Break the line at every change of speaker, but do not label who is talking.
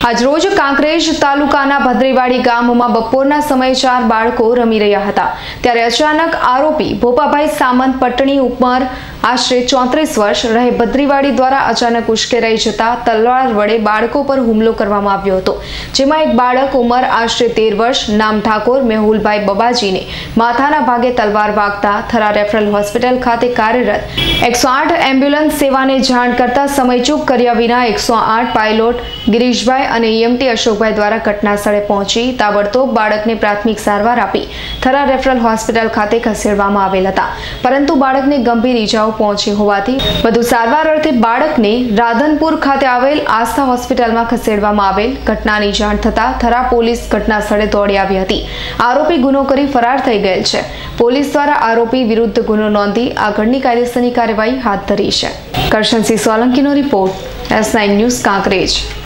આજરોજ કાંકરેજ તાલુકાના ભદ્રેવાડી ગામમાં બપોરના સમયે 4 બાળકો રમી રહ્યા હતા ત્યારે અચાનક આરોપી ભોપાભાઈ સામંત પટણી ઉંમર આશરે 34 વર્ષ રહે ભદ્રેવાડી દ્વારા અચાનક ઉશ્કેરાઈ જતા તલવાર વડે બાળકો પર હુમલો કરવામાં આવ્યો હતો, જેમાં એક બાળક ઉંમર આશરે 13 વર્ષ નામ ઠાકોર મેહુલભાઈ બબાજીને માથાના ભાગે તલવાર વાગતા થરા રેફરલ હોસ્પિટલ ખાતે કાર્યરત 108 એમ્બ્યુલન્સ સેવાને જાણ કરતા સમયચૂક કર્યા વિના 108 પાયલોટ ગિરીશભાઈ અને ઈએમટી અશોકભાઈ દ્વારા ઘટના સ્થળે પહોંચી તાબડતોબ બાળકને પ્રાથમિક સારવાર આપી થરા રેફરલ હોસ્પિટલ ખાતે ખસેડવામાં આવેલ હતા, પરંતુ બાળકને ગંભીર ઈજાઓ પહોંચી હોવાથી વધુ સારવાર અર્થે બાળકને રાધનપુર ખાતે આવેલ આસ્થા હોસ્પિટલમાં ખસેડવામાં આવેલ. ઘટનાની જાણ થતા થરા પોલીસ ઘટના સ્થળે દોડી આવી હતી. આરોપી ગુનો કરી ફરાર થઈ ગયેલ છે. પોલીસ દ્વારા આરોપી વિરુદ્ધ ગુનો નોંધી આગળની કાયદેસરની કાર્યવાહી હાથ ધરી છે. કરશનસિંહ સોલંકીનો રિપોર્ટ, S9 ન્યૂઝ, કાંકરેજ.